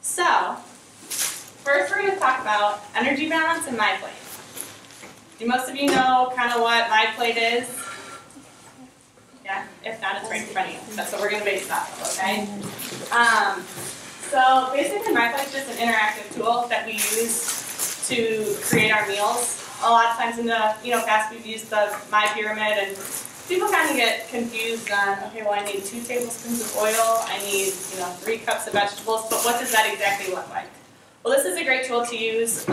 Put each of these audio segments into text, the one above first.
So, first we're going to talk about energy balance and MyPlate. Do most of you know kind of what MyPlate is? Yeah, if not, it's right in front of you. That's what we're going to base it off of, okay? So basically MyPlate is just an interactive tool that we use to create our meals. A lot of times in the past we've used the My Pyramid, and people kind of get confused on, okay, well I need 2 tablespoons of oil, I need 3 cups of vegetables, but what does that exactly look like? Well, this is a great tool to use.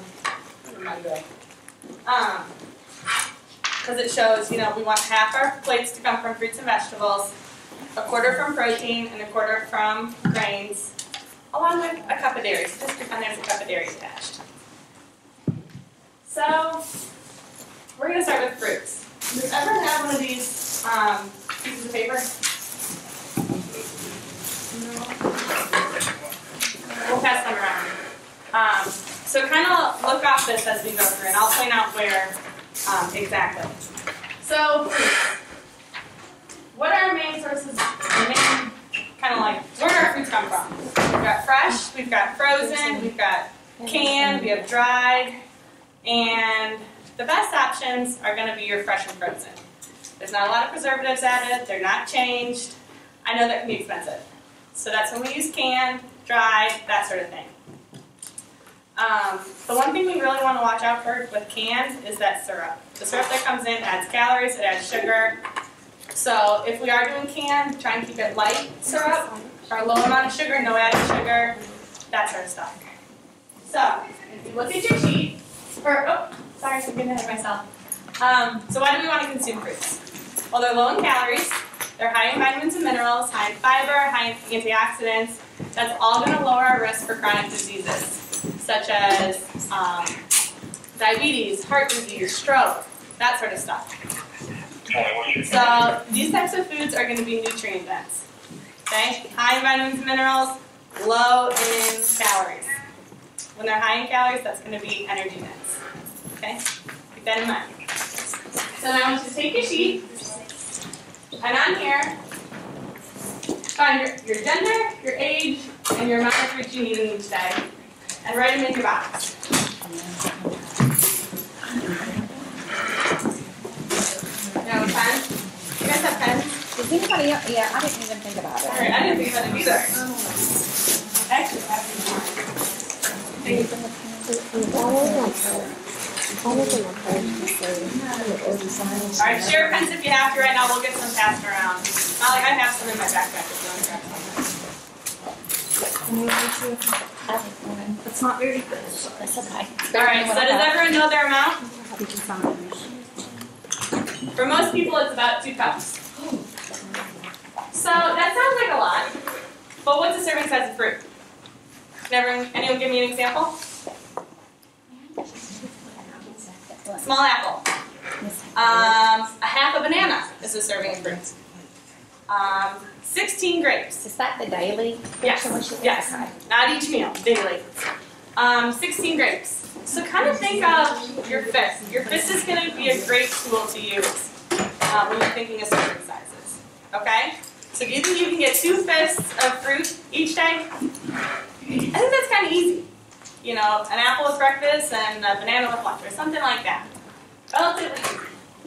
Because it shows, we want half our plates to come from fruits and vegetables, a quarter from protein, and a quarter from grains, along with a cup of dairy. So just pretend there's a cup of dairy attached. So we're going to start with fruits. Do you ever have one of these pieces of paper? No? We'll pass them around. So kind of look off this as we go through, and I'll point out where exactly. So what are our main sources, kind of like, where do our fruits come from? We've got fresh, we've got frozen, we've got canned, we have dried, and the best options are going to be your fresh and frozen. There's not a lot of preservatives added, they're not changed. I know that can be expensive. So that's when we use canned, dried, that sort of thing. The one thing we really want to watch out for with canned is that syrup. The syrup that comes in adds calories, it adds sugar. So if we are doing canned, try and keep it light syrup, or a low amount of sugar, no added sugar, that sort of stuff. So if you look at your sheet, sorry, I'm getting ahead of myself. So why do we want to consume fruits? Well, they're low in calories, they're high in vitamins and minerals, high in fiber, high in antioxidants. That's all going to lower our risk for chronic diseases, such as diabetes, heart disease, stroke, that sort of stuff. So these types of foods are going to be nutrient dense. Okay? High in vitamins and minerals, low in calories. When they're high in calories, that's going to be energy dense. Okay? Keep that in mind. So now I want you to take your sheet, and on here, find your gender, your age, and your amount of fruit you need in each day, and write them in your box. You have a pen? You guys have pens? Does anybody else? Yeah, I didn't even think about it. All right, I didn't think about it either. Actually, I have All right, share pens if you have to right now. We'll get some passed around. Molly, I have some in my backpack if you want to grab some. It's not very good. That's okay. All right, so does everyone know their amount? For most people, it's about 2 cups. So that sounds like a lot, but what's the serving size of fruit? Anyone give me an example? Small apple. A half a banana is a serving of fruit. 16 grapes. Is that the daily? Yes. Yes. Okay. Not each meal, daily. 16 grapes. So kind of think of your fist. Your fist is going to be a great tool to use when you're thinking of serving sizes. Okay? So do you think you can get 2 fists of fruit each day? I think that's kind of easy. An apple with breakfast and a banana with lunch, or something like that. Relatively easy.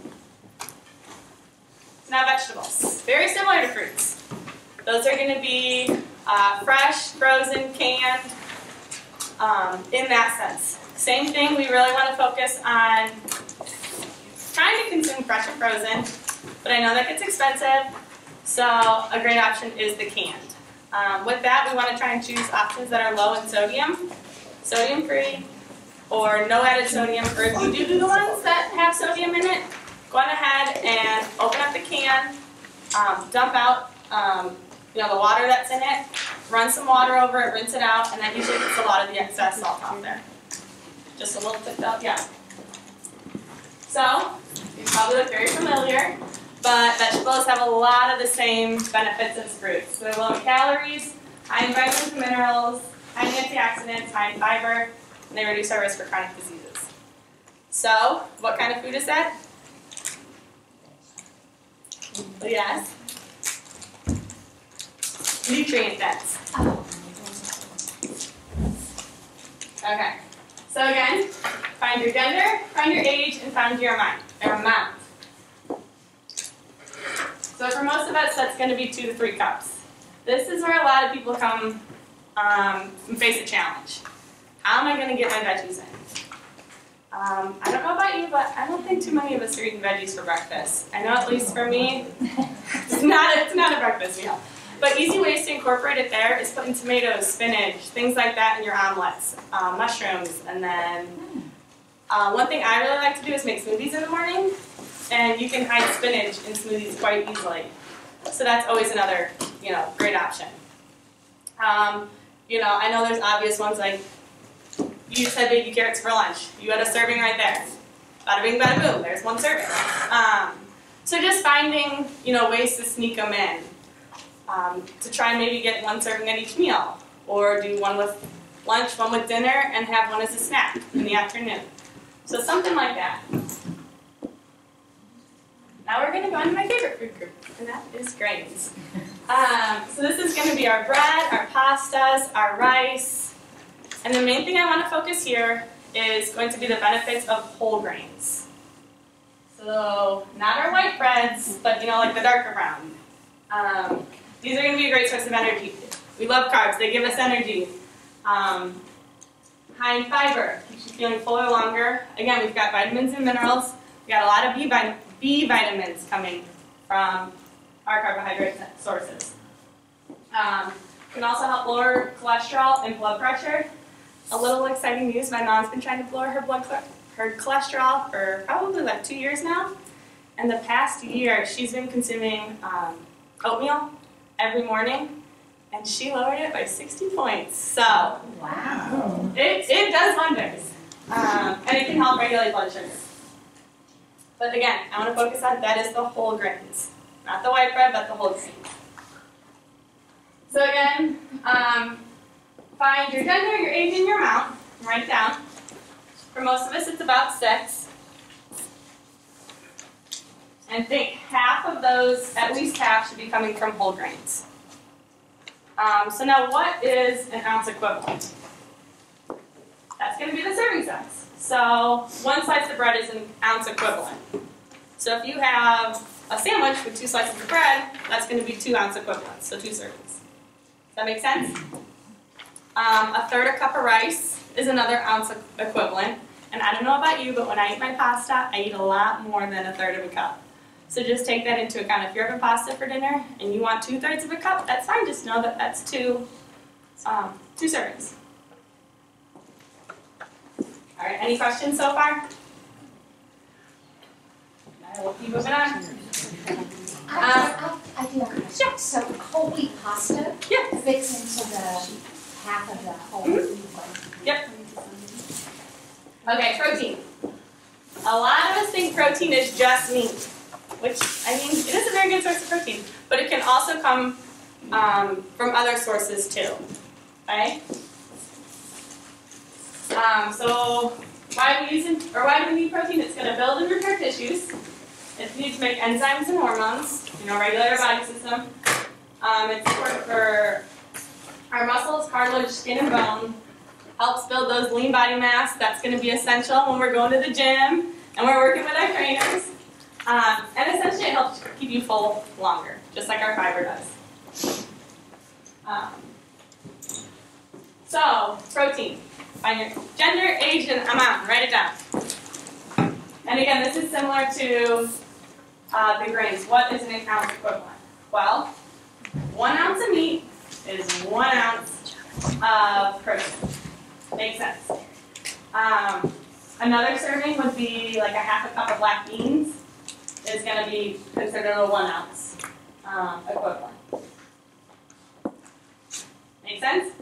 Now vegetables. Very similar to fruits. Those are going to be fresh, frozen, canned, in that sense. Same thing, we really want to focus on trying to consume fresh and frozen, but I know that gets expensive, so a great option is the canned. With that, we want to try and choose options that are low in sodium, sodium-free, or no added sodium, or if you do the ones that have sodium in it, go on ahead and open up the can, dump out the water that's in it, run some water over it, rinse it out, and that usually gets a lot of the excess salt off there. Just a little bit out, yeah. So, you probably look very familiar, but vegetables have a lot of the same benefits as fruits. So they're low in calories, high in vitamins and minerals, high in antioxidants, high in fiber, and they reduce our risk for chronic diseases. So, what kind of food is that? Yes. Nutrient dense. Okay. So again, find your gender, find your age, and find your amount. So for most of us, that's going to be 2 to 3 cups. This is where a lot of people come and face a challenge. How am I going to get my veggies in? I don't know about you, but I don't think too many of us are eating veggies for breakfast. I know at least for me, it's not a breakfast meal. But easy ways to incorporate it there is putting tomatoes, spinach, things like that in your omelets, mushrooms, and then one thing I really like to do is make smoothies in the morning, and you can hide spinach in smoothies quite easily. So that's always another, great option. I know there's obvious ones like you just had baby carrots for lunch. You had a serving right there. Bada bing, bada boom. There's one serving. So just finding, ways to sneak them in. To try and maybe get one serving at each meal, or do one with lunch, one with dinner, and have one as a snack in the afternoon. So something like that. Now we're going to go into my favorite food group, and that is grains. So this is going to be our bread, our pastas, our rice, and the main thing I want to focus here is going to be the benefits of whole grains. So not our white breads, but like the darker brown. These are going to be a great source of energy. We love carbs. They give us energy. High in fiber. Keeps you feeling fuller longer. Again, we've got vitamins and minerals. We've got a lot of B vitamins coming from our carbohydrate sources. Can also help lower cholesterol and blood pressure. A little exciting news, my mom's been trying to lower her cholesterol for probably like 2 years now. And the past year, she's been consuming oatmeal every morning, and she lowered it by 60 points. So, wow. It does wonders. And it can help regulate blood sugar. But again, I want to focus on that is the whole grains. Not the white bread, but the whole grains. So again, find your gender, your age, and your amount. Write it down. For most of us, it's about 6. And think half of those, at least half, should be coming from whole grains. So now what is an ounce equivalent? That's going to be the serving size. So 1 slice of bread is an ounce equivalent. So if you have a sandwich with 2 slices of bread, that's going to be 2 ounce equivalents, so 2 servings. Does that make sense? A third a cup of rice is another ounce equivalent. And I don't know about you, but when I eat my pasta, I eat a lot more than a third of a cup. So just take that into account. If you're having pasta for dinner and you want 2/3 of a cup, that's fine. Just know that that's 2 servings. All right, any questions so far? I will keep moving on. I do have a question. So whole wheat pasta fits into the half of the whole wheat one? Yep. Okay, protein. A lot of us think protein is just meat, which, it is a very good source of protein, but it can also come from other sources too, okay? So why do we need protein? It's going to build and repair tissues. It's needed to make enzymes and hormones, regulate our body system. It's important for our muscles, cartilage, skin, and bone. Helps build those lean body mass. That's going to be essential when we're going to the gym and we're working with our trainers. And essentially it helps keep you full longer, just like our fiber does. So, protein. Find your gender, age, and amount. Write it down. And again, this is similar to the grains. What is an ounce equivalent? Well, 1 ounce of meat is 1 ounce of protein. Makes sense. Another serving would be like a half a cup of black beans. Is going to be considered a 1 ounce equivalent. Make sense?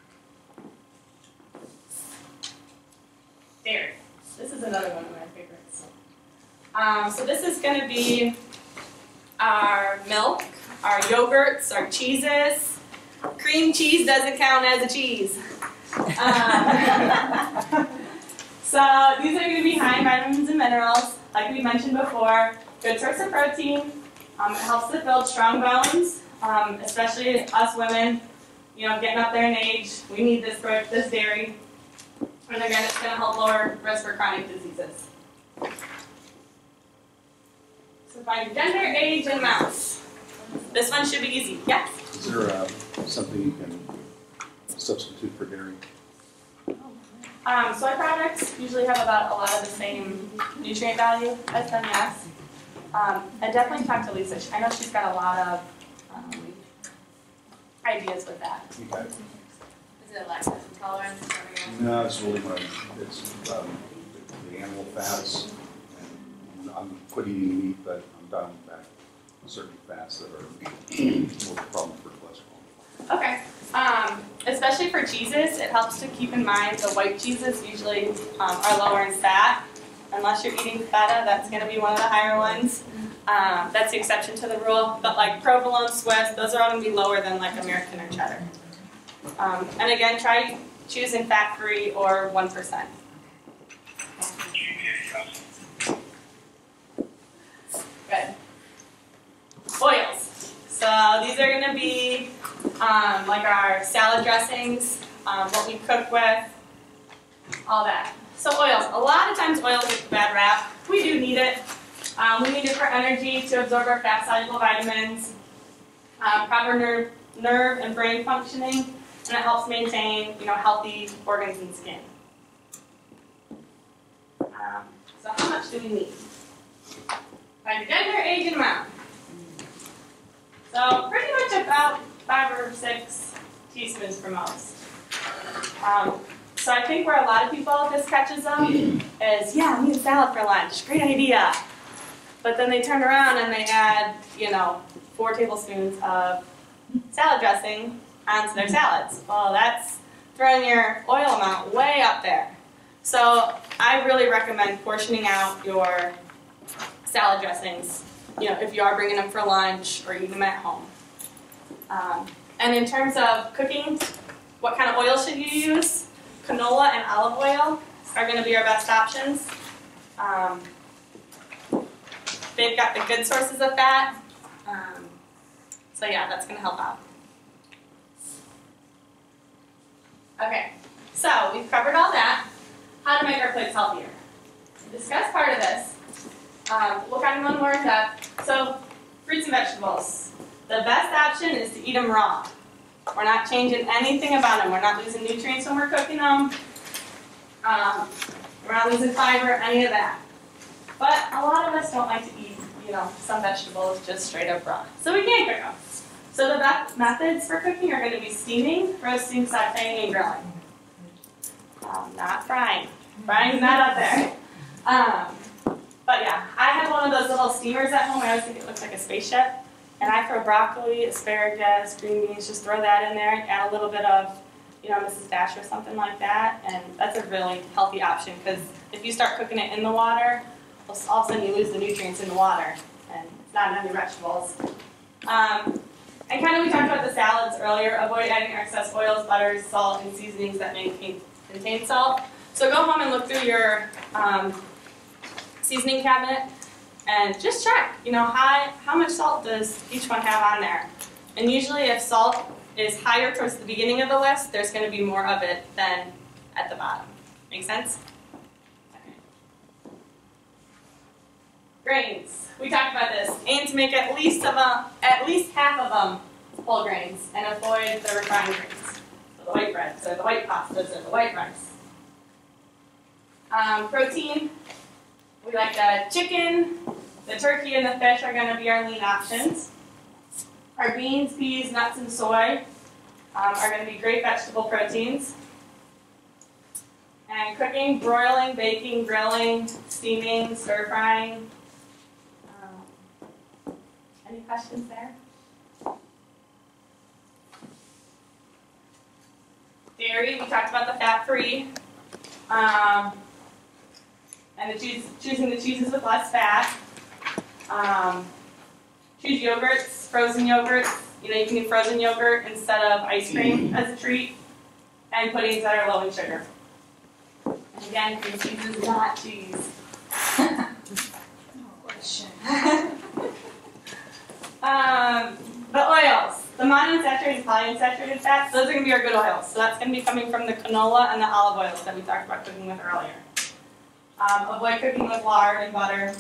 Dairy. This is another one of my favorites. So this is going to be our milk, our yogurts, our cheeses. Cream cheese doesn't count as a cheese. So these are going to be high in vitamins and minerals, like we mentioned before. Good source of protein. It helps to build strong bones, especially us women. Getting up there in age, we need this dairy. And again, it's going to help lower risk for chronic diseases. So find your gender, age, and amounts. This one should be easy. Yes? Is there something you can substitute for dairy? Soy products usually have about a lot of the same nutrient value as them, yes. And definitely talk to Lisa. I know she's got a lot of ideas with that. Okay. Is it lactose intolerance? No, it's really it's the animal fats. And I'm quit eating meat, but I'm dialing back certain fats that are more of a problem for cholesterol. Okay. Especially for cheeses, it helps to keep in mind the white cheeses usually are lower in fat. Unless you're eating feta, that's going to be one of the higher ones. That's the exception to the rule. But like provolone, Swiss, those are all going to be lower than like American or cheddar. And again, try choosing fat-free or 1%. Good. Oils. So these are going to be like our salad dressings, what we cook with, all that. So oils. A lot of times oils get a bad rap. We do need it. We need it for energy to absorb our fat-soluble vitamins, proper nerve and brain functioning, and it helps maintain, healthy organs and skin. So how much do we need? Find your gender, age, and amount. So pretty much about 5 or 6 teaspoons for most. So I think where a lot of people this catches them is, yeah, I need a salad for lunch. Great idea. But then they turn around and they add, 4 tablespoons of salad dressing onto their salads. Well, that's throwing your oil amount way up there. So I really recommend portioning out your salad dressings, if you are bringing them for lunch or eating them at home. And in terms of cooking, what kind of oil should you use? Canola and olive oil are going to be our best options. They've got the good sources of fat. So yeah, that's going to help out. Okay, so we've covered all that. How to make our plates healthier. We discussed part of this. We'll kind of go more in depth. So, fruits and vegetables. The best option is to eat them raw. We're not changing anything about them. We're not losing nutrients when we're cooking them. We're not losing fiber, any of that. But a lot of us don't like to eat, some vegetables just straight up raw. So we can't cook them. So the best methods for cooking are going to be steaming, roasting, sauteing, and grilling. Not frying. Frying's not up there. But yeah, I have one of those little steamers at home. I always think it looks like a spaceship. And I throw broccoli, asparagus, green beans, just throw that in there, add a little bit of, Mrs. Dash or something like that. And that's a really healthy option because if you start cooking it in the water, all of a sudden you lose the nutrients in the water. And it's not in any vegetables. And kind of we talked about the salads earlier. Avoid adding excess oils, butters, salt, and seasonings that may contain salt. So go home and look through your seasoning cabinet and just check, how much salt does each one have on there. And usually if salt is higher towards the beginning of the list, there's going to be more of it than at the bottom. Make sense? Okay. Grains. We talked about this. Aim to make at least half of them whole grains and avoid the refined grains. So the white breads, or the white pastas, or the white rice. Protein. We like the chicken, the turkey, and the fish are going to be our lean options. Our beans, peas, nuts, and soy are going to be great vegetable proteins. And cooking, broiling, baking, grilling, steaming, stir frying. Any questions there? Dairy, we talked about the fat-free. And choosing the cheeses with less fat. Choose yogurts, frozen yogurts. You can do frozen yogurt instead of ice cream as a treat. And puddings that are low in sugar. And again, cream cheese is not cheese. The oils. the monounsaturated and polyunsaturated fats, those are going to be our good oils. So that's going to be coming from the canola and the olive oils that we talked about cooking with earlier. Avoid cooking with lard and butter.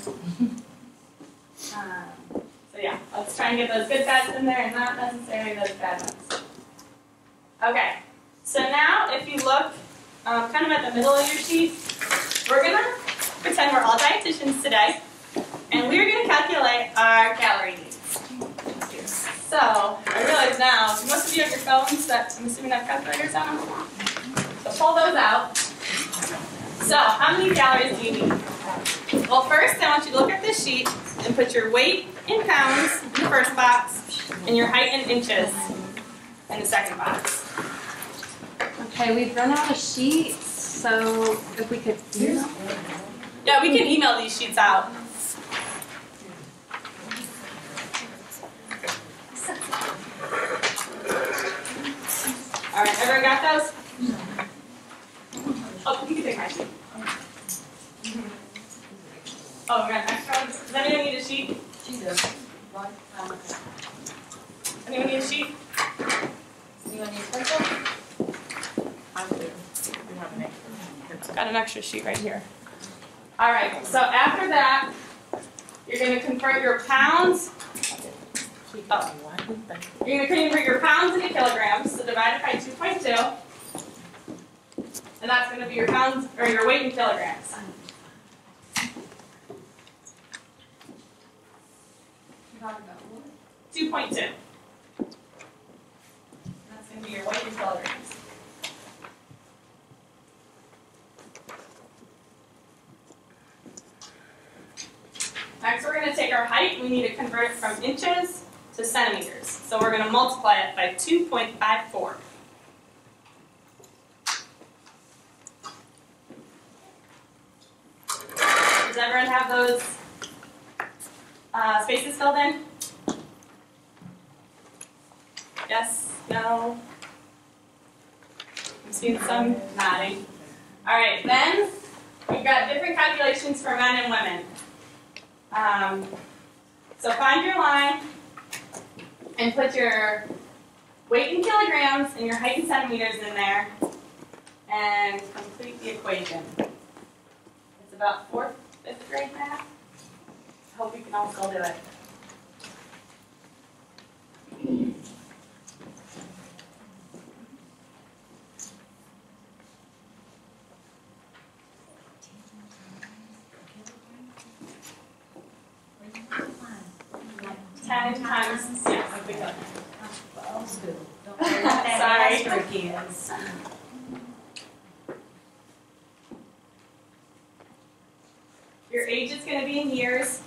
So yeah, let's try and get those good fats in there and not necessarily those bad ones. Okay, so now if you look kind of at the middle of your sheet, we're going to pretend we're all dietitians today, and we're going to calculate our calorie needs. So I realize now, most of you have your phones that I'm assuming have calculators on them. So pull those out. So how many calories do you need? Well, first I want you to look at this sheet and put your weight in pounds in the first box and your height in inches in the second box. Okay, we've run out of sheets, so if we could use them. Yeah, we can email these sheets out. All right, everyone got those? Oh, you can take my sheet. Oh, we got an extra one. Does anyone need a sheet? She does. Anyone need a sheet? Anyone need a pencil? I do. We have an extra. Got an extra sheet right here. All right, so after that, you're going to convert your pounds. Oh. You're going to convert your pounds into kilograms, so divide it by 2.2. And that's going to be your pounds, or your weight in kilograms. 2.2. That's going to be your weight in kilograms. Next, we're going to take our height. We need to convert it from inches to centimeters. So we're going to multiply it by 2.54. Does everyone have those spaces filled in? Yes? No? I'm seeing some nodding. All right, then we've got different calculations for men and women. So find your line and put your weight in kilograms and your height in centimeters in there and complete the equation. It's about 4th, 5th grade math. I hope you can all still do it. Times, yes, we go. Sorry. Kids. Your age is going to be in years.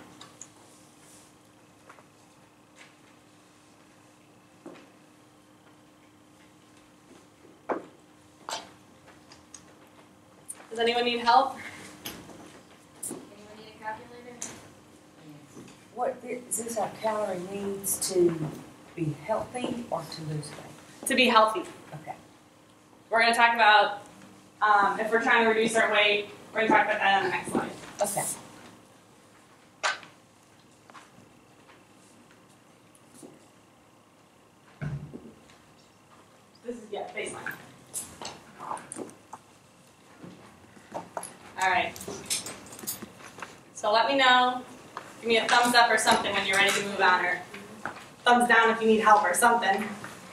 Does anyone need help? Anyone need a calculator? What is this our calorie needs to be healthy or to lose weight? To be healthy. Okay. We're going to talk about if we're trying to reduce our weight. We're going to talk about that on the next slide. Okay. This is, yeah, baseline. All right. So let me know. Give me a thumbs up or something when you're ready to move on, or thumbs down if you need help or something.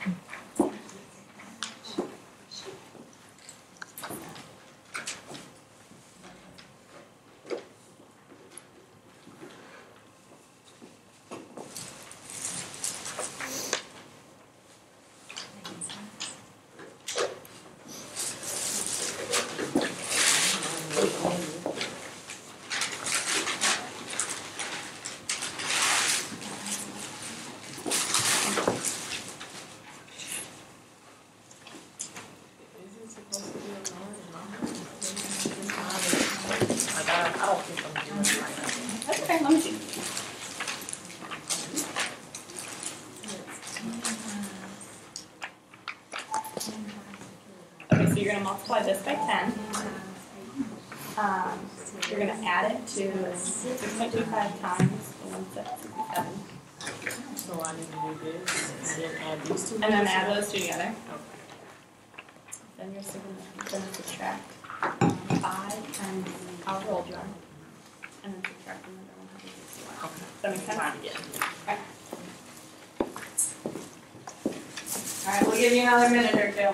Okay, let me see. Okay, so you're going to multiply this by 10. You're going to add it to 6.25 times the 167. So I need to do this and then add these two. And then add those two together. Then you're still gonna subtract 5 and I'll roll jar. And then subtract another 161. Okay. Does that make sense? Fine, yeah. Alright, we'll give you another minute or two.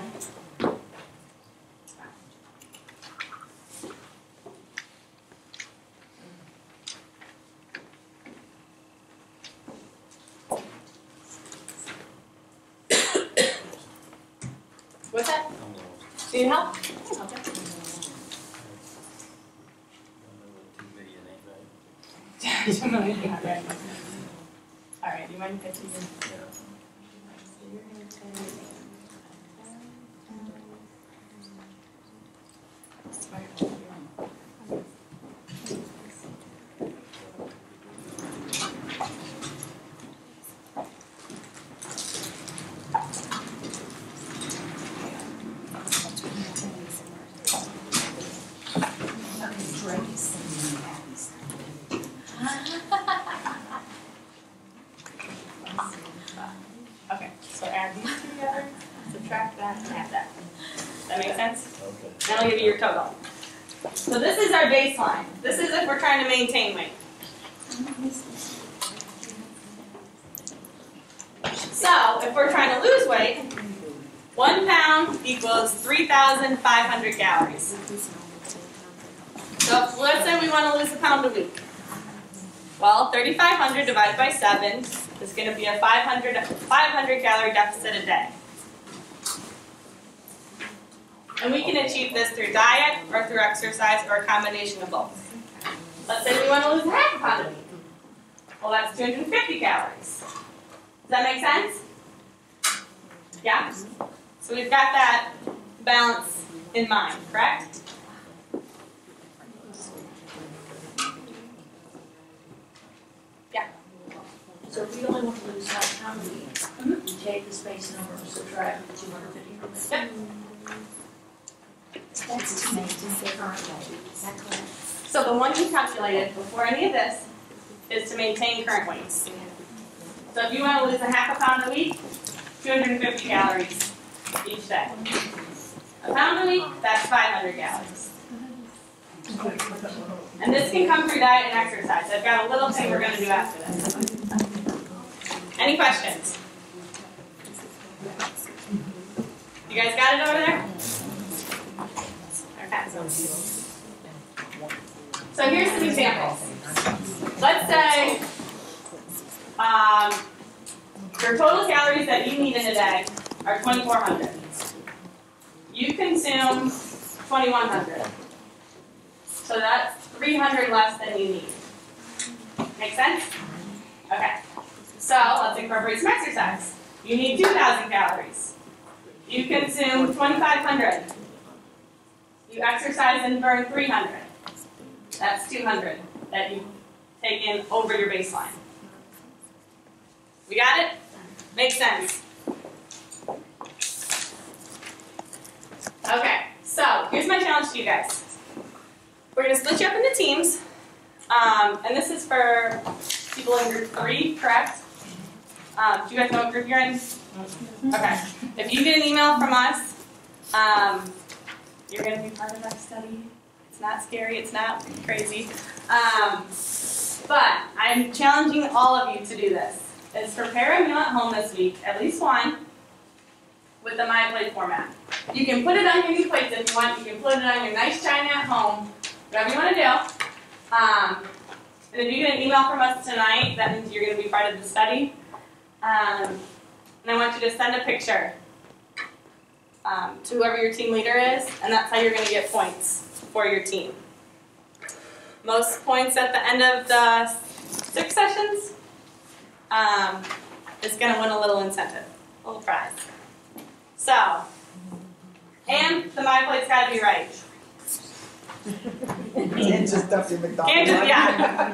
What's that? Do you help? Okay. Alright, do you mind if I choose? Okay, so add these two together, subtract that, and add that. That make sense? Okay. Then I'll give you your total. So this is our baseline. This is if we're trying to maintain weight. So if we're trying to lose weight, 1 pound equals 3,500 calories. So let's say we want to lose a pound a week. Well, 3,500 divided by 7 is going to be a 500 calorie deficit a day. And we can achieve this through diet or through exercise or a combination of both. Let's say we want to lose half a pound a week. Well, that's 250 calories. Does that make sense? Yeah? So we've got that balance in mind, correct? Yeah. So if we only want to lose half a pound a week, we take the space number and subtract the 250 from it. Yep. That's to maintain the current weight, is that correct? So the one you calculated before any of this is to maintain current weights. So if you want to lose a half a pound a week, 250 calories each day. A pound a week, that's 500 calories. And this can come through diet and exercise. I've got a little thing we're going to do after this. Any questions? You guys got it over there? Okay. So here's some examples. Let's say your total calories that you need in a day are 2,400. You consume 2,100. So that's 300 less than you need. Make sense? Okay. So let's incorporate some exercise. You need 2,000 calories. You consume 2,500. You exercise and burn 300. That's 200 that you take in over your baseline. We got it? Makes sense. Okay, so here's my challenge to you guys. We're going to split you up into teams. And this is for people in group 3, correct? Do you guys know what group you're in? Okay. If you get an email from us, you're going to be part of that study. It's not scary, it's not crazy. But I'm challenging all of you to do this. Is prepare a meal at home this week, at least one, with the MyPlate format. You can put it on your new plates if you want. You can put it on your nice china at home, whatever you want to do. And if you get an email from us tonight, that means you're going to be part of the study. And I want you to send a picture to whoever your team leader is, and that's how you're going to get points for your team. Most points at the end of the 6 sessions is going to win a little incentive, a little prize. So, and the MyPlate's got to be right. Can't just dump your McDonald's. Can't just, yeah.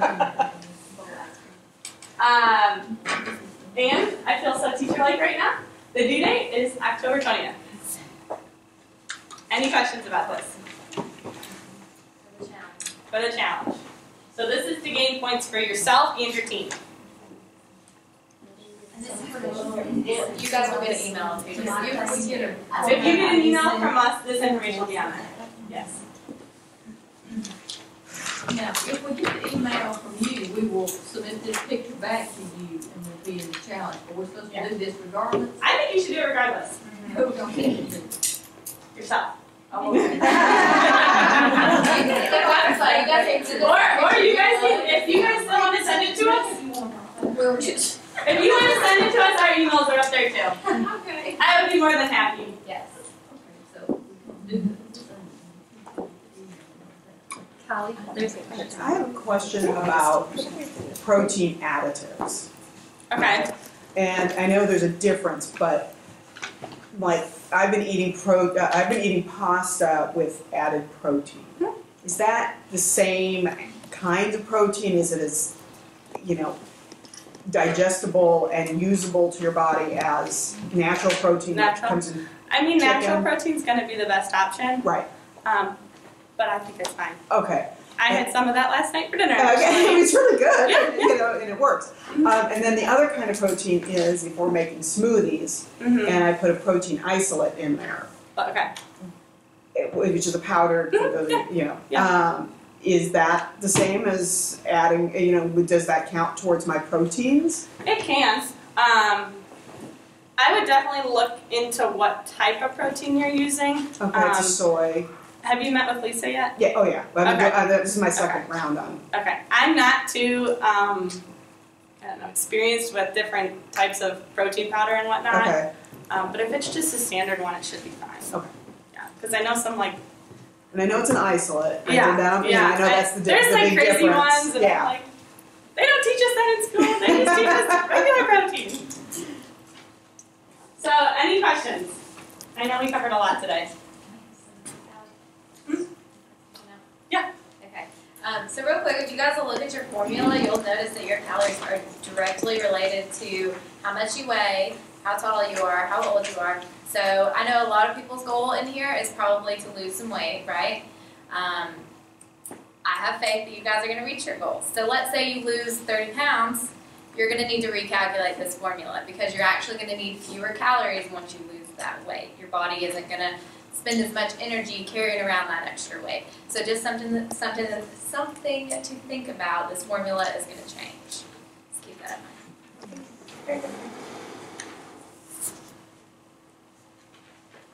And I feel so teacher-like right now. The due date is October 20th. Any questions about this? For the challenge. So this is to gain points for yourself and your team. You guys will get an email if you just, If you get an email from us, this information will be on there. Yes. Now, if we get an email from you, we will submit this picture back to you and we'll be in the challenge. But we're supposed to do this regardless. I think you should do it regardless. Who we gonna send it to? Yourself. Oh, okay. Or you guys can, if you guys still want to send it to us, We'll get. if you want to send it to us, our emails are up there too. Okay. I would be more than happy. yes. Okay, so we can do this. Holly, there's a I have a question about protein additives. Okay. And I know there's a difference, but like I've been eating pasta with added protein. Is that the same kind of protein? Is it as, digestible and usable to your body as natural protein that Natural. comes in? I mean, natural Chicken. protein's going to be the best option, Right. but I think it's fine. Okay. I had some of that last night for dinner. Okay. actually. It's really good. Yeah, And it works. And then the other kind of protein is if we're making smoothies, Mhm. and I put a protein isolate in there, Okay. which is a powder, Yeah. is that the same as adding, does that count towards my proteins? It can. I would definitely look into what type of protein you're using. Okay, it's a soy. Have you met with Lisa yet? Yeah, oh yeah. But Okay. this is my second round on. Okay. I'm not too experienced with different types of protein powder and whatnot. Okay. But if it's just a standard one, it should be fine. Okay. Yeah. Because I know some And I know it's an isolate. I Yeah, did that on, yeah. I know that's the There's the like big crazy difference. ones, and Yeah. I'm like, they don't teach us that in school. They just teach us regular protein. So, any questions? I know we covered a lot today. Yeah. Okay. So real quick, if you guys will look at your formula, you'll notice that your calories are directly related to how much you weigh, how tall you are, how old you are. So I know a lot of people's goal in here is probably to lose some weight, right? I have faith that you guys are going to reach your goals. So let's say you lose 30 pounds, you're going to need to recalculate this formula because you're actually going to need fewer calories once you lose that weight. Your body isn't going to spend as much energy carrying around that extra weight. So just something to think about. This formula is going to change. Just keep that in mind.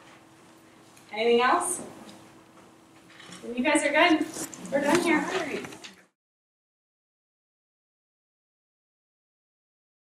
Anything else? You guys are good. We're done here.